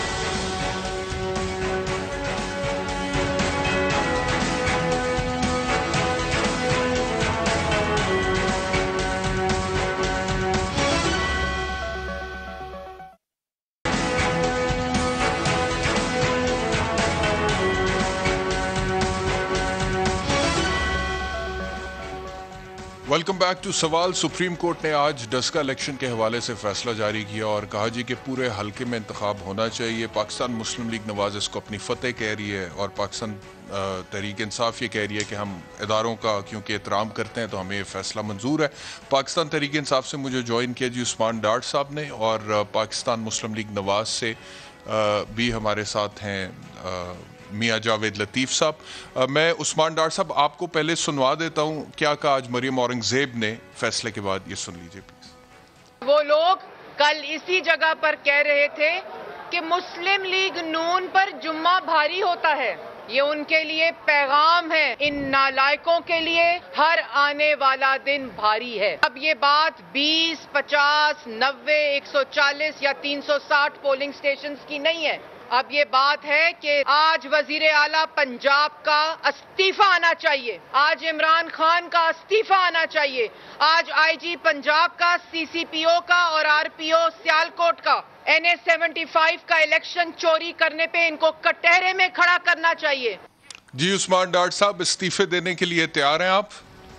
A: Welcome back to Sawal. Supreme court نے آج ڈسکا الیکشن کے حوالے سے فیصلہ جاری کیا اور کہا جی کہ پورے حلقے میں انتخاب ہونا چاہیے۔ پاکستان مسلم لیگ نواز اس کو اپنی فتح کہہ رہی ہے، اور پاکستان تحریک انصاف یہ کہہ رہی ہے کہ ہم اداروں کا کیونکہ احترام کرتے ہیں تو ہمیں یہ فیصلہ منظور ہے۔ پاکستان تحریک انصاف سے مجھے جوائن کیا جی عثمان ڈاٹ صاحب نے، اور پاکستان مسلم لیگ نواز سے بھی ہمارے ساتھ ہیں میاں جاوید لطیف صاحب. میں عثمان ڈار صاحب آپ کو پہلے سنوا دیتا ہوں کیا کہا آج مریم اورنگزیب نے فیصلے کے بعد, یہ سن لیجئے پلیز.
C: وہ لوگ کل اسی جگہ پر کہہ رہے تھے کہ مسلم لیگ نون پر جمعہ بھاری ہوتا ہے. یہ ان کے لیے پیغام ہے, ان نالائکوں کے لیے ہر آنے والا دن بھاری ہے. اب یہ بات 20, 50, 90, 140 یا 360 پولنگ سٹیشنز کی نہیں ہے. اب یہ بات ہے کہ آج وزیر اعلیٰ پنجاب کا استعفیٰ آنا چاہیے, آج عمران خان کا استعفیٰ آنا چاہیے, آج آئی جی پنجاب کا, سی سی پی او کا اور آر پی او سیالکوٹ کا NA-75 کا الیکشن چوری کرنے پہ ان کو کٹہرے میں کھڑا کرنا چاہیے.
A: جی عثمان ڈار صاحب, استعفے دینے کے لیے تیار ہیں آپ؟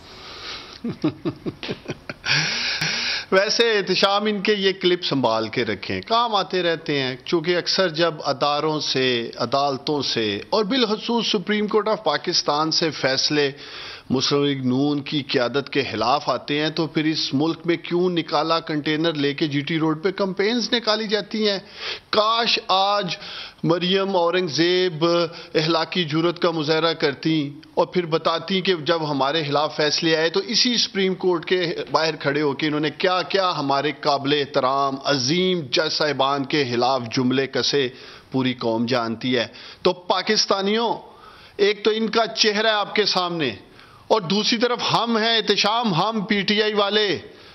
D: ویسے احتشام ان کے یہ کلپ سنبھال کے رکھیں, کام آتے رہتے ہیں, چونکہ اکثر جب اداروں سے, عدالتوں سے اور بالخصوص سپریم کورٹ آف پاکستان سے فیصلے مسلم لیگ نون کی قیادت کے خلاف آتے ہیں تو پھر اس ملک میں کیوں نکالا کنٹینر لے کے جی ٹی روڈ پہ کمپینز نکالی جاتی ہیں. کاش آج مریم اورنگزیب اخلاقی جرات کا مظاہرہ کرتی اور پھر بتاتی کہ جب ہمارے خلاف فیصلے آئے تو اسی سپریم کورٹ کے باہر کھڑے ہو کے انہوں نے کیا کیا ہمارے قابل احترام عظیم جج صاحبان کے خلاف جملے کسے, پوری قوم جانتی ہے. تو پاکستانیوں, ایک تو ان کا چہرہ ہے آپ کے سامنے, اور دوسری طرف ہم ہیں احتشام, ہم پی ٹی آئی والے.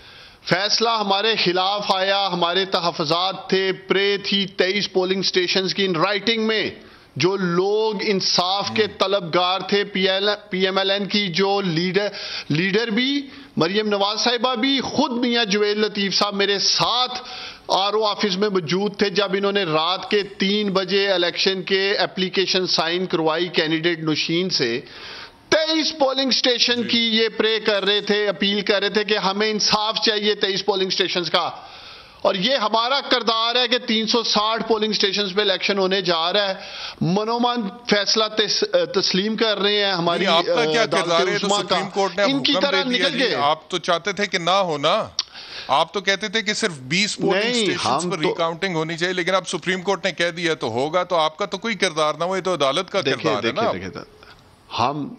D: فیصلہ ہمارے خلاف آیا, ہمارے تحفظات تھے, پرے تھی 23 پولنگ سٹیشنز کی ان رائٹنگ میں. جو لوگ انصاف کے طلبگار تھے, پی ایم ایل این کی جو لیڈر بھی مریم نواز صاحبہ بھی, خود میاں جاوید لطیف صاحب میرے ساتھ آر او آفس میں موجود تھے جب انہوں نے رات کے 3 بجے الیکشن کے اپلیکیشن سائن کروائی کینڈیڈیٹ نشین سے. 23 پولنگ سٹیشن کی یہ پرے کر رہے تھے, اپیل کر رہے تھے کہ ہمیں انصاف چاہیے 23 پولنگ سٹیشنز کا. اور یہ ہمارا کردار ہے کہ 360 پولنگ سٹیشنز پہ الیکشن ہونے جا رہا ہے. منومان فیصلہ تسلیم کر رہے ہیں ہماری
A: آپ کا کیا کردار ہے؟ تو سپریم کورٹ نے
D: ان کی طرح نکل گئے.
A: آپ تو چاہتے تھے کہ نہ ہونا, آپ تو کہتے تھے کہ صرف 20 پولنگ سٹیشنز پر ریکاؤنٹنگ ہونی چاہیے, لیکن اب سپریم کورٹ نے کہہ دیا تو ہوگا. تو آپ کا تو کوئی کردار نہ ہو, یہ تو عدالت کا کردار ہے نا.
D: ہم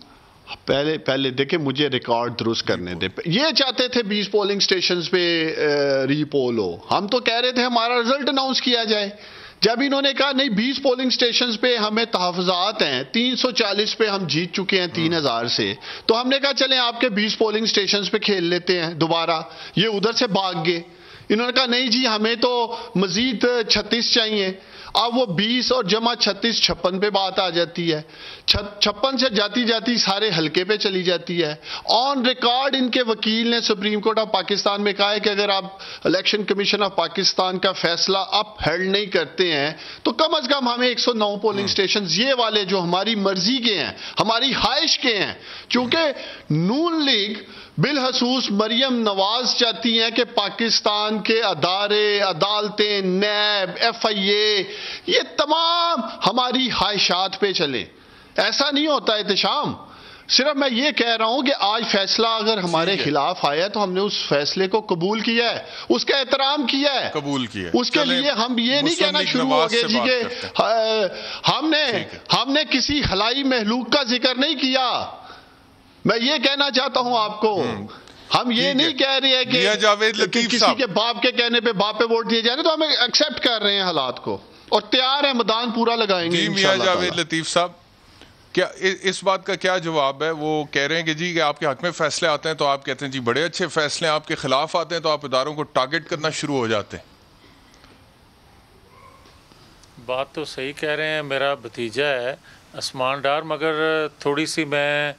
D: پہلے دیکھیں, مجھے ریکارڈ درست کرنے دے. یہ چاہتے تھے 20 پولنگ سٹیشنز پہ ری پول ہو, ہم تو کہہ رہے تھے ہمارا رزلٹ اناؤنس کیا جائے. جب انہوں نے کہا نہیں 20 پولنگ سٹیشنز پہ ہمیں تحفظات ہیں, 340 پہ ہم جیت چکے ہیں 3000 سے, تو ہم نے کہا چلیں آپ کے 20 پولنگ سٹیشنز پہ کھیل لیتے ہیں دوبارہ. یہ ادھر سے بھاگ گئے. انہوں نے کہا نہیں جی ہمیں تو مزید 36 چاہیے. اب وہ 20 اور جمع 36 56 پہ بات آ جاتی ہے. 56 سے جاتی جاتی سارے حلقے پہ چلی جاتی ہے. آن ریکارڈ ان کے وکیل نے سپریم کورٹ آف پاکستان میں کہا ہے کہ اگر آپ الیکشن کمیشن آف پاکستان کا فیصلہ اپ ہیلڈ نہیں کرتے ہیں تو کم از کم ہمیں 109 پولنگ سٹیشنز یہ والے جو ہماری مرضی کے ہیں, ہماری خواہش کے ہیں, چونکہ نون لیگ بالخصوص مریم نواز چاہتی ہیں کہ پاکستان کے ادارے, عدالتیں, نیب, ایف آئی اے, یہ تمام ہماری خواہشات پہ چلے. ایسا نہیں ہوتا احتشام. صرف میں یہ کہہ رہا ہوں کہ آج فیصلہ اگر ہمارے خلاف آیا تو ہم نے اس فیصلے کو قبول کیا ہے, اس کا احترام کیا ہے,
A: قبول کیا.
D: اس کے لیے ہم یہ نہیں کہنا شروع ہو گئے جی کہ ہم نے کسی خلائی مخلوق کا ذکر نہیں کیا. میں یہ کہنا چاہتا ہوں آپ کو, ہم یہ نہیں کہہ رہے ہیں کہ کسی کے باپ کے کہنے پہ باپ پہ ووٹ دیے جا رہے, تو ہم ایکسیپٹ کر رہے ہیں حالات کو اور تیار ہیں میدان پورا لگائیں گے.
A: میاں جاوید لطیف صاحب, کیا اس بات کا کیا جواب ہے؟ وہ کہہ رہے ہیں کہ جی کہ آپ کے حق میں فیصلے آتے ہیں تو آپ کہتے ہیں جی بڑے اچھے فیصلے, آپ کے خلاف آتے ہیں تو آپ اداروں کو ٹارگٹ کرنا شروع ہو جاتے ہیں.
E: بات تو صحیح کہہ رہے ہیں, میرا بھتیجا ہے عثمان ڈار, مگر تھوڑی سی میں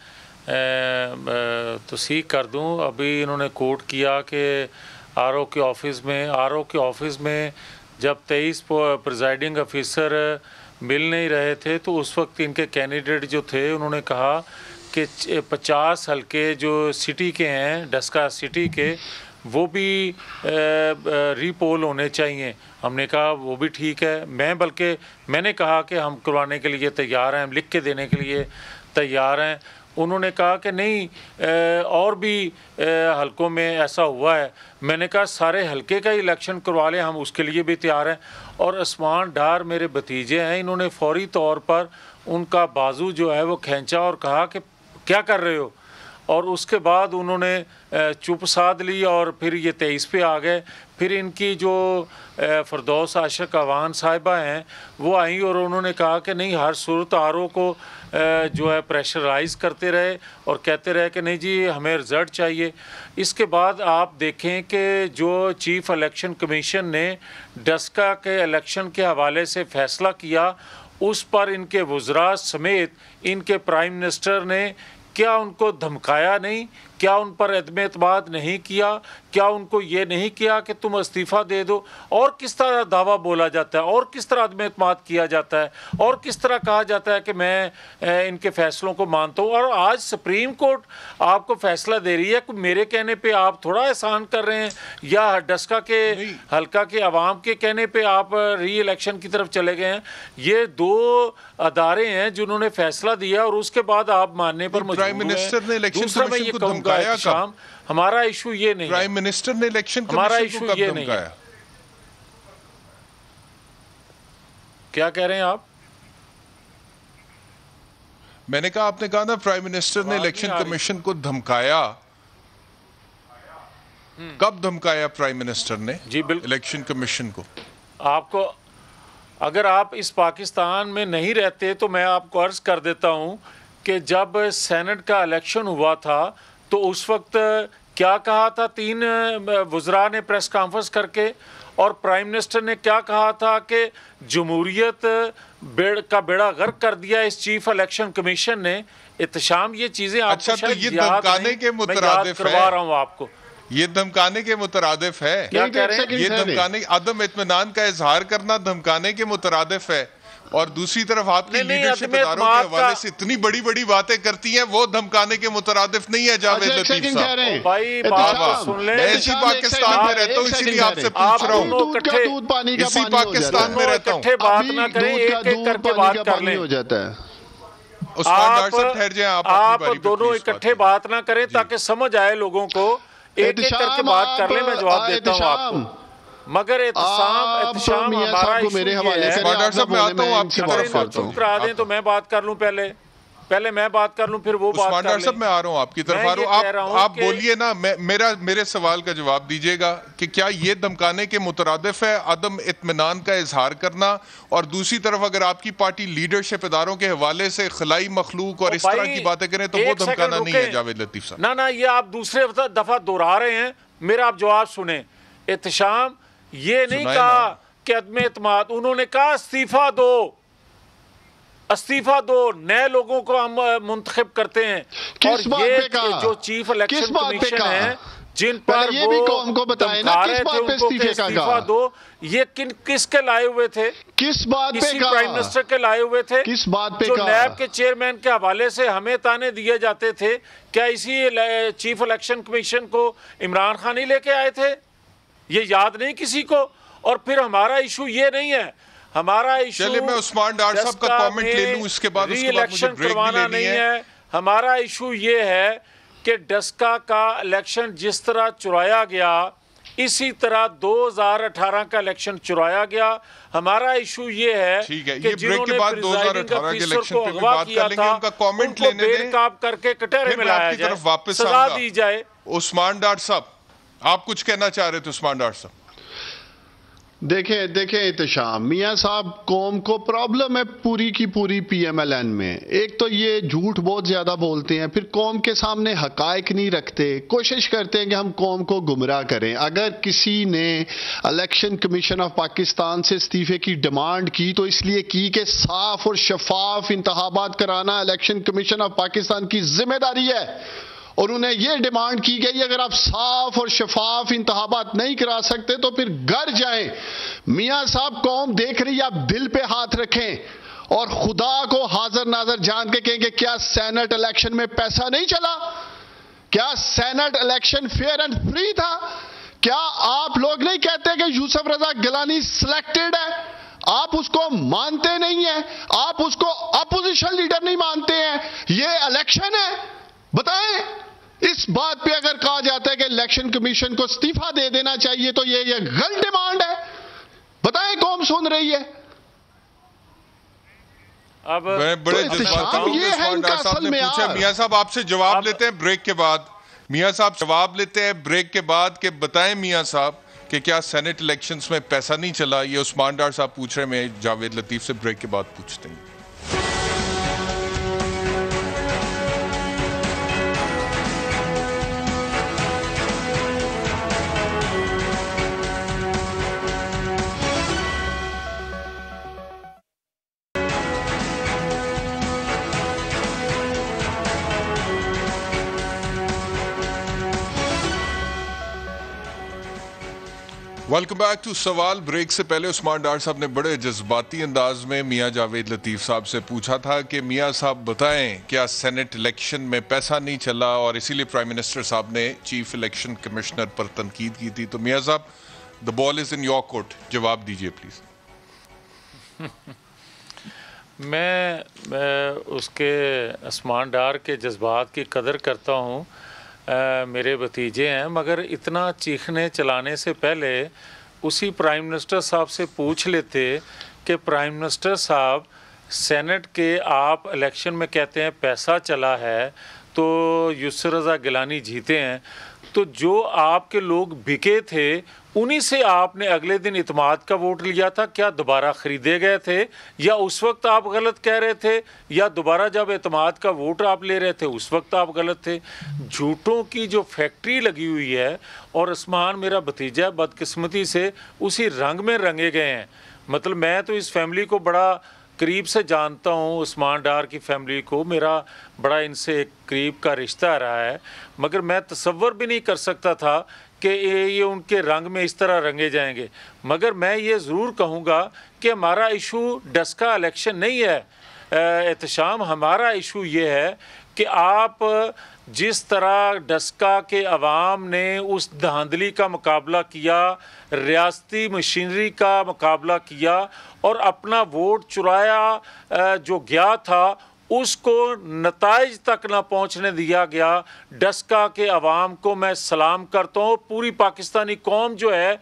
E: تصحیح کر دوں. ابھی انہوں نے کوٹ کیا کہ آر او کے آفس میں جب 23 پریزائڈنگ افیسر مل نہیں رہے تھے تو اس وقت ان کے کینڈیڈیٹ جو تھے انہوں نے کہا کہ 50 حلقے جو سٹی کے ہیں, ڈسکا سٹی کے, وہ بھی ری پول ہونے چاہیے. ہم نے کہا وہ بھی ٹھیک ہے. میں نے کہا کہ ہم کروانے کے لیے تیار ہیں, ہم لکھ کے دینے کے لیے تیار ہیں. انہوں نے کہا کہ نہیں اور بھی حلقوں میں ایسا ہوا ہے. میں نے کہا سارے حلقے کا ہی الیکشن کروا لیں, ہم اس کے لیے بھی تیار ہیں. اور عثمان ڈار میرے بھتیجے ہیں, انہوں نے فوری طور پر ان کا بازو جو ہے وہ کھینچا اور کہا کہ کیا کر رہے ہو, اور اس کے بعد انہوں نے چپ سادھ لی اور پھر یہ 23 پہ آ گئے. پھر ان کی جو فردوس عاشق اعوان صاحبہ ہیں وہ آئیں اور انہوں نے کہا کہ نہیں, ہر صورت آر او کو جو ہے پریشرائز کرتے رہے اور کہتے رہے کہ نہیں جی ہمیں رزلٹ چاہیے. اس کے بعد آپ دیکھیں کہ جو چیف الیکشن کمیشن نے ڈسکا کے الیکشن کے حوالے سے فیصلہ کیا, اس پر ان کے وزراء سمیت ان کے پرائم منسٹر نے کیا ان کو دھمکایا نہیں, کیا ان پر عدم اعتماد نہیں کیا, کیا ان کو یہ نہیں کیا کہ تم استعفیٰ دے دو. اور کس طرح دعویٰ بولا جاتا ہے, اور کس طرح عدم اعتماد کیا جاتا ہے, اور کس طرح کہا جاتا ہے کہ میں ان کے فیصلوں کو مانتا ہوں. اور آج سپریم کورٹ آپ کو فیصلہ دے رہی ہے کہ میرے کہنے پہ آپ تھوڑا احسان کر رہے ہیں, یا ڈسکا کے حلقہ کے عوام کے کہنے پہ آپ ری الیکشن کی طرف چلے گئے ہیں. یہ دو ادارے ہیں جنہوں نے فیصلہ دیا اور اس کے بعد آپ ماننے پر مجبور ہیں. دوسرا میں یہ کہوں گا شام, ہمارا ایشو یہ نہیں,
A: پرائم منسٹر نے الیکشن
E: ہمارا
A: کمیشن کو
E: ایشو
A: کب
E: یہ نہیں.
A: دھمکایا؟
E: کیا کہہ رہے ہیں آپ؟
A: میں نے کہا, آپ نے کہا نا پرائم منسٹر نے الیکشن کمیشن کو دھمکایا. کب دھمکایا پرائم منسٹر نے
E: جی بالکل
A: الیکشن کمیشن کو؟
E: آپ کو, اگر آپ اس پاکستان میں نہیں رہتے تو میں آپ کو عرض کر دیتا ہوں کہ جب سینٹ کا الیکشن ہوا تھا تو اس وقت کیا کہا تھا 3 وزراء نے پریس کانفرنس کر کے, اور پرائم منسٹر نے کیا کہا تھا کہ جمہوریت کا بیڑا غرق کر دیا اس چیف الیکشن کمیشن نے. احتشام یہ چیزیں آپ
A: اچھا
E: کو
A: تو
E: شاید
A: یہ
E: یاد
A: دھمکانے
E: نہیں,
A: کے
E: میں یاد
A: مترادف
E: کروا رہا ہوں آپ کو.
A: یہ دھمکانے کے مترادف ہے.
E: کیا کہہ رہے ہیں؟
A: یہ دھمکانے, عدم اطمینان کا اظہار کرنا دھمکانے کے مترادف ہے. اور دوسری طرف آپ کی لیڈرشپ اداروں کے حوالے سے اتنی بڑی بڑی باتیں کرتی ہیں, وہ دھمکانے کے مترادف نہیں ہے جاوید لطیف صاحب.
E: بھائی بات سن لیں,
A: میں اسی پاکستان میں رہتا ہوں, اسی لیے آپ سے پوچھ رہا ہوں. اسی پاکستان میں رہتا ہوں.
E: اکٹھے بات نہ کریں, ایک ایک کر کے بات کر لیں.
A: عثمان ڈار صاحب ٹھہر جائیں,
E: آپ دونوں اکٹھے بات نہ کریں تاکہ سمجھ آئے لوگوں کو. ایک ایک کر کے بات کر لیں, میں جواب دیتا ہوں آپ کو. مگر احتشام ہمارا ایشو یہ ہے.
A: عثمان ڈار صاحب میں آتا ہوں آپ کی طرف.
E: چپ کرا دیں تو میں بات کر لوں, پہلے میں بات کر لوں پھر وہ بات
A: عثمان
E: کر
A: ڈار
E: لیں.
A: صاحب میں آ رہا ہوں آپ کی طرف آ رہا ہوں. آپ بولیے نا, میرے سوال کا جواب دیجئے گا کہ کیا یہ دھمکانے کے مترادف ہے عدم اطمینان کا اظہار کرنا, اور دوسری طرف اگر آپ کی پارٹی لیڈرشپ اداروں کے حوالے سے خلائی مخلوق اور اس طرح کی باتیں کریں تو وہ دھمکانا نہیں ہے جاوید لطیف صاحب؟
E: نہ یہ آپ دوسرے دفعہ دہرا رہے ہیں, میرا آپ جواب سنیں. احتشام یہ نہیں کہا کہ عدم اعتماد, انہوں نے کہا استعفیٰ دو, نئے لوگوں کو ہم منتخب کرتے ہیں. اور یہ جو چیف الیکشن کمیشن ہے جن پر وہ دھمکا رہے تھے ان کو کہ استعفیٰ دو, یہ کس کے لائے ہوئے تھے؟
D: کس بات پہ
E: کسی پرائم منسٹر کے لائے ہوئے تھے.
D: کس بات پہ
E: جو نیب کے چیئرمین کے حوالے سے ہمیں تانے دیے جاتے تھے, کیا اسی چیف الیکشن کمیشن کو عمران خان ہی لے کے آئے تھے؟ یہ یاد نہیں کسی کو. اور پھر ہمارا ایشو یہ نہیں ہے, ہمارا ایشو
A: چلے میں عثمان ڈار صاحب کا کامنٹ لے لوں, اس کے بعد
E: ری الیکشن کروانا نہیں ہے. ہمارا ایشو یہ ہے کہ ڈسکا کا الیکشن جس طرح چرایا گیا اسی طرح 2018 کا الیکشن چرایا گیا. ہمارا ایشو یہ ہے کہ جنہوں نے پریزائڈنگ افیسر کو اغوا کیا تھا ان کو بے نقاب کر کے کٹہرے میں لایا جائے, سزا دی جائے.
A: عثمان ڈار صاحب آپ کچھ کہنا چاہ رہے تھے؟ عثمان ڈار صاحب
D: دیکھیں احتشام, میاں صاحب قوم کو پرابلم ہے پوری کی پوری پی ایم ایل این میں. ایک تو یہ جھوٹ بہت زیادہ بولتے ہیں, پھر قوم کے سامنے حقائق نہیں رکھتے, کوشش کرتے ہیں کہ ہم قوم کو گمراہ کریں. اگر کسی نے الیکشن کمیشن آف پاکستان سے استعفے کی ڈیمانڈ کی تو اس لیے کی کہ صاف اور شفاف انتخابات کرانا الیکشن کمیشن آف پاکستان کی ذمہ داری ہے. اور انہیں یہ ڈیمانڈ کی گئی اگر آپ صاف اور شفاف انتخابات نہیں کرا سکتے تو پھر گھر جائیں. میاں صاحب قوم دیکھ رہی ہے, آپ دل پہ ہاتھ رکھیں اور خدا کو حاضر ناظر جان کے کہیں کہ کیا سینٹ الیکشن میں پیسہ نہیں چلا؟ کیا senate election fair and free تھا؟ کیا آپ لوگ نہیں کہتے کہ یوسف رضا گیلانی سلیکٹڈ ہے؟ آپ اس کو مانتے نہیں ہیں, آپ اس کو اپوزیشن لیڈر نہیں مانتے ہیں. یہ الیکشن ہے, بتائیں اس بات پہ اگر کہا جاتا ہے کہ الیکشن کمیشن کو استعفیٰ دے دینا چاہیے تو یہ غلط ڈیمانڈ ہے. بتائیں قوم سن رہی ہے.
A: اب بڑے
D: یہ ہے ان کا اصل معیار.
A: میاں صاحب آپ سے جواب لیتے ہیں بریک کے بعد. میاں صاحب جواب لیتے ہیں بریک کے بعد کہ بتائیں میاں صاحب کہ کیا سینٹ الیکشنز میں پیسہ نہیں چلا. یہ عثمان ڈار صاحب پوچھ رہے ہیں, میں جاوید لطیف سے بریک کے بعد پوچھتے ہیں. Welcome back to Sawal. Break سے پہلے عثمان ڈار صاحب نے بڑے جذباتی انداز میں میاں جاوید لطیف صاحب سے پوچھا تھا کہ میاں صاحب بتائیں کیا سینٹ الیکشن میں پیسہ نہیں چلا, اور اسی لیے پرائم منسٹر صاحب نے چیف الیکشن کمشنر پر تنقید کی تھی. تو میاں صاحب the ball is in your court, جواب دیجئے پلیز.
E: میں اس کے عثمان ڈار کے جذبات کی قدر کرتا ہوں, میرے بھتیجے ہیں, مگر اتنا چیخنے چلانے سے پہلے اسی پرائم منسٹر صاحب سے پوچھ لیتے کہ پرائم منسٹر صاحب سینٹ کے آپ الیکشن میں کہتے ہیں پیسہ چلا ہے تو یسر رضا گیلانی جیتے ہیں, تو جو آپ کے لوگ بکے تھے انہی سے آپ نے اگلے دن اعتماد کا ووٹ لیا تھا. کیا دوبارہ خریدے گئے تھے, یا اس وقت آپ غلط کہہ رہے تھے, یا دوبارہ جب اعتماد کا ووٹ آپ لے رہے تھے اس وقت آپ غلط تھے؟ جھوٹوں کی جو فیکٹری لگی ہوئی ہے, اور عثمان میرا بھتیجا بدقسمتی سے اسی رنگ میں رنگے گئے ہیں. مطلب میں تو اس فیملی کو بڑا قریب سے جانتا ہوں, عثمان ڈار کی فیملی کو میرا بڑا ان سے ایک قریب کا رشتہ رہا ہے, مگر میں تصور بھی نہیں کر سکتا تھا کہ یہ ان کے رنگ میں اس طرح رنگے جائیں گے. مگر میں یہ ضرور کہوں گا کہ ہمارا ایشو ڈسکا الیکشن نہیں ہے احتشام. ہمارا ایشو یہ ہے کہ آپ جس طرح ڈسکا کے عوام نے اس دھاندلی کا مقابلہ کیا, ریاستی مشینری کا مقابلہ کیا, اور اپنا ووٹ چرایا جو گیا تھا اس کو نتائج تک نہ پہنچنے دیا گیا. ڈسکا کے عوام کو میں سلام کرتا ہوں. پوری پاکستانی قوم جو ہے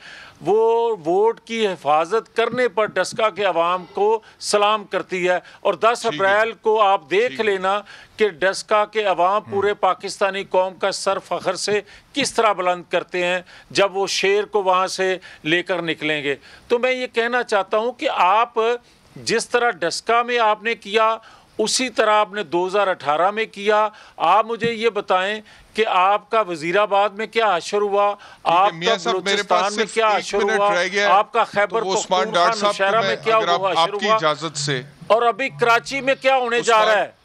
E: وہ ووٹ کی حفاظت کرنے پر ڈسکا کے عوام کو سلام کرتی ہے. اور 10 اپریل کو آپ دیکھ لینا کہ ڈسکا کے عوام پورے پاکستانی قوم کا سر فخر سے کس طرح بلند کرتے ہیں جب وہ شیر کو وہاں سے لے کر نکلیں گے. تو میں یہ کہنا چاہتا ہوں کہ آپ جس طرح ڈسکا میں آپ نے کیا اسی طرح آپ نے 2018 میں کیا. آپ مجھے یہ بتائیں کہ آپ کا وزیر آباد میں کیا حشر ہوا, آپ کا بلوچستان میں کیا حشر ہوا, آپ کا خیبر پختونخوا نوشہرہ میں کیا حشر ہوا, اور ابھی کراچی میں کیا ہونے جا رہا ہے.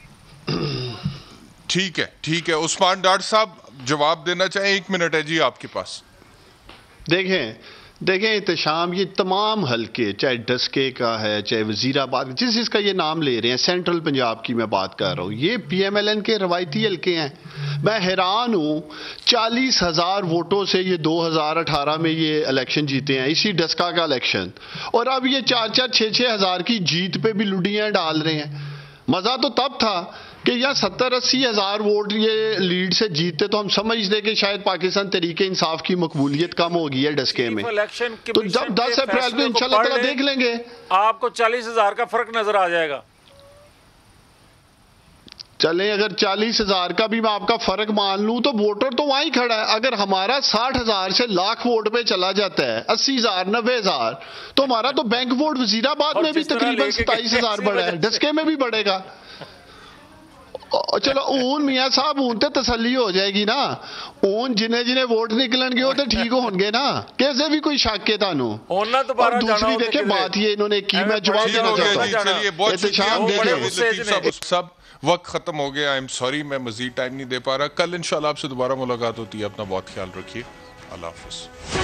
A: ٹھیک ہے عثمان ڈار صاحب جواب دینا چاہیں, 1 منٹ ہے جی آپ کے پاس.
D: دیکھیں احتشام, یہ تمام حلقے چاہے ڈسکے کا ہے چاہے وزیر آباد, جس کا یہ نام لے رہے ہیں, سینٹرل پنجاب کی میں بات کر رہا ہوں, یہ پی ایم ایل این کے روایتی حلقے ہیں. میں حیران ہوں 40,000 ووٹوں سے یہ 2018 میں یہ الیکشن جیتے ہیں, اسی ڈسکا کا الیکشن, اور اب یہ 4-6 ہزار کی جیت پہ بھی لڈیاں ڈال رہے ہیں. مزہ تو تب تھا کہ یا 70-80 ہزار ووٹ یہ لیڈ سے جیتے تو ہم سمجھتے کہ شاید پاکستان تحریک انصاف کی مقبولیت کم ہوگی ہے ڈسکے میں. تو جب 10 اپریل کو انشاءاللہ تعالیٰ دیکھ لیں گے,
E: آپ کو 40,000 کا فرق نظر آ جائے گا.
D: چلیں اگر 40,000 کا بھی میں آپ کا فرق مان لوں تو ووٹر تو وہاں ہی کھڑا ہے. اگر ہمارا 60,000 سے لاکھ ووٹ پہ چلا جاتا ہے, 80,000 90,000, تو ہمارا تو بینک ووٹ وزیر آباد میں بھی تقریباً 27,000 بڑھا ہے, ڈسکے میں بھی بڑھے گا. چلو اون میاں صاحب اون تے تسلی ہو جائے گی نا, اون جنہیں ووٹ نکلن گے وہ تے ٹھیک ہون گے نا, کیسے بھی کوئی شک ہے تانوں. اور دوسری دیکھیں بات یہ انہوں نے کی, میں جواب دینا چاہتا ہوں. احتشام دیکھیں
A: سب وقت ختم ہو گیا, I'm sorry میں مزید ٹائم نہیں دے پا رہا. کل انشاءاللہ آپ سے دوبارہ ملاقات ہوتی ہے. اپنا بہت خیال رکھیے. اللہ حافظ.